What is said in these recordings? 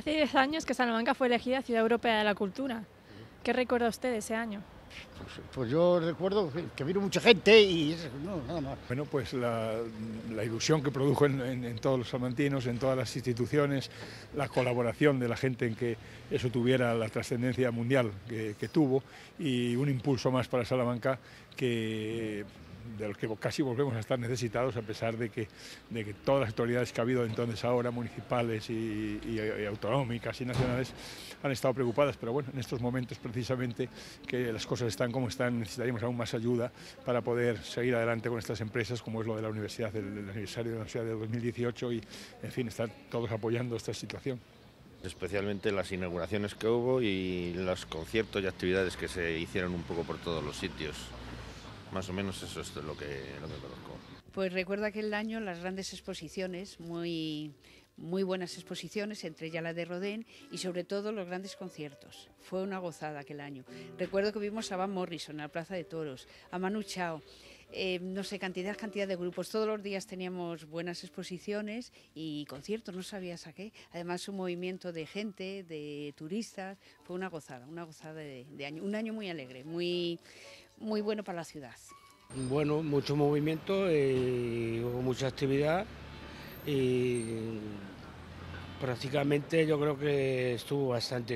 Hace 10 años que Salamanca fue elegida Ciudad Europea de la Cultura. ¿Qué recuerda usted de ese año? Pues yo recuerdo que vino mucha gente y eso, no, nada más. Bueno, pues la ilusión que produjo en todos los salmantinos, en todas las instituciones, la colaboración de la gente en que eso tuviera la trascendencia mundial que tuvo y un impulso más para Salamanca del que casi volvemos a estar necesitados, a pesar de que todas las autoridades que ha habido entonces ahora, municipales y autonómicas y nacionales, han estado preocupadas, pero bueno, en estos momentos precisamente que las cosas están como están, necesitaríamos aún más ayuda para poder seguir adelante con estas empresas, como es lo de la universidad, el aniversario de la universidad de 2018 y, en fin, estar todos apoyando esta situación. Especialmente las inauguraciones que hubo y los conciertos y actividades que se hicieron un poco por todos los sitios. Más o menos eso es lo que conozco. Pues recuerdo aquel año las grandes exposiciones, muy buenas exposiciones, entre ellas la de Rodin, y sobre todo los grandes conciertos. Fue una gozada aquel año. Recuerdo que vimos a Van Morrison en la Plaza de Toros, a Manu Chao, no sé, cantidad de grupos. Todos los días teníamos buenas exposiciones y conciertos, no sabías a qué. Además, un movimiento de gente, de turistas, fue una gozada de año. Un año muy alegre, muy bueno para la ciudad. Bueno, mucho movimiento, hubo mucha actividad y prácticamente yo creo que estuvo bastante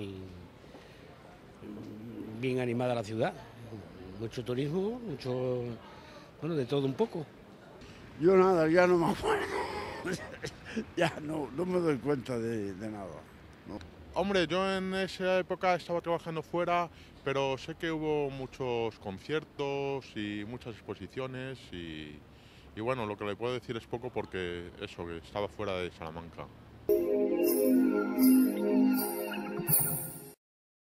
bien animada la ciudad. Mucho turismo, bueno, de todo un poco. Yo nada, ya no me acuerdo. Ya no me doy cuenta de nada. No. Hombre, yo en esa época estaba trabajando fuera, pero sé que hubo muchos conciertos y muchas exposiciones y bueno, lo que le puedo decir es poco porque eso, que estaba fuera de Salamanca.